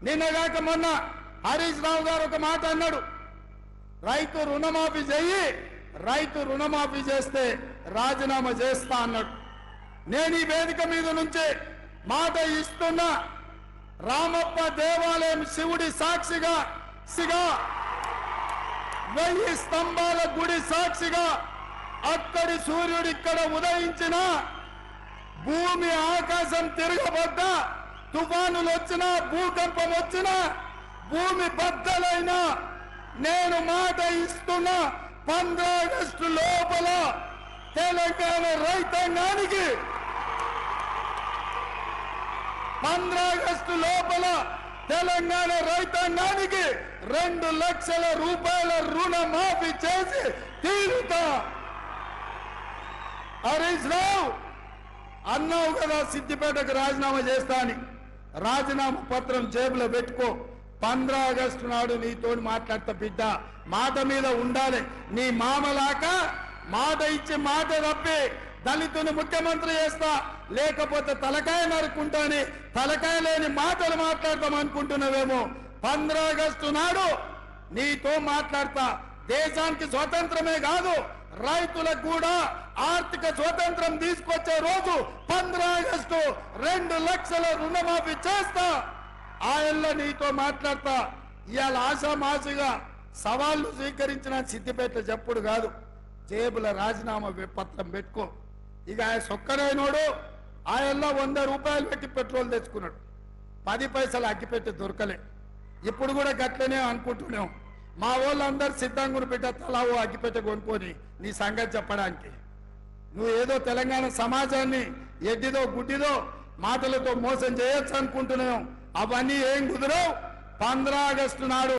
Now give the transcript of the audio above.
నిన్నగాక మొన్న హరీష్ రావు గారు ఒక మాట అన్నాడు, రైతు రుణమాఫీ చెయ్యి, రైతు రుణమాఫీ చేస్తే రాజీనామా చేస్తా అన్నాడు. నేను ఈ వేదిక మీద నుంచి మాట ఇస్తున్నా, రామప్ప దేవాలయం శివుడి సాక్షిగా 1000 స్తంభాల గుడి సాక్షిగా అక్కడి సూర్యుడు ఇక్కడ ఉదయించిన, భూమి ఆకాశం తిరగబడ్డా, తుఫానులు వచ్చినా, భూకంపం వచ్చినా, భూమి బద్దలైనా నేను మాట ఇస్తున్నా, 15 ఆగస్టు లోపల తెలంగాణ రైతాంగానికి 15 ఆగస్టు లోపల తెలంగాణ రైతాంగానికి 2 లక్షల రూపాయల రుణమాఫీ చేసి తీరుతా. హరీష్ రావు అన్నావు కదా సిద్దిపేటకు రాజీనామా చేస్తా అని, రాజీనామా పత్రం జేబులో పెట్టుకో. 15 ఆగస్టు నాడు నీతో మాట్లాడతా బిడ్డ, మాట మీద ఉండాలి. నీ మామలాక మాట ఇచ్చి మాట తప్పి దళితుని ముఖ్యమంత్రి చేస్తా, లేకపోతే తలకాయ నరుకుంటాని తలకాయ లేని మాటలు మాట్లాడతాం అనుకుంటున్నావేమో. 15 ఆగస్టు నాడు నీతో మాట్లాడతా. దేశానికి స్వతంత్రమే కాదు, రైతులకు కూడా ఆర్థిక స్వతంత్రం తీసుకొచ్చే రోజు 15 ఆగస్టు. 2 లక్షల రుణమాఫీ చేస్తా. ఆయనలో నీతో మాట్లాడతా. ఇవాళ ఆశామాషిగా సవాళ్లు స్వీకరించిన సిద్దిపేట చెప్పుడు కాదు, జేబుల రాజీనామా పత్రం పెట్టుకో. ఇక ఆయన సొక్కరైనోడు ఆయనలో 100 రూపాయలు పెట్టి పెట్రోల్ తెచ్చుకున్నాడు, 10 పైసలు అగ్గిపెట్టి దొరకలే. ఇప్పుడు కూడా గట్లనే అనుకుంటున్నాం. మా వాళ్ళందరూ సిద్ధంగా పెట్ట తలావు అగ్గిపెట్ట కొనుక్కొని నీ సంగతి చెప్పడానికి. నువ్వు ఏదో తెలంగాణ సమాజాన్ని ఎడ్డిదో గుడ్డిదో మాటలతో మోసం చేయొచ్చు అనుకుంటున్నాం. అవన్నీ ఏం కుదరవు. 15 ఆగస్టు నాడు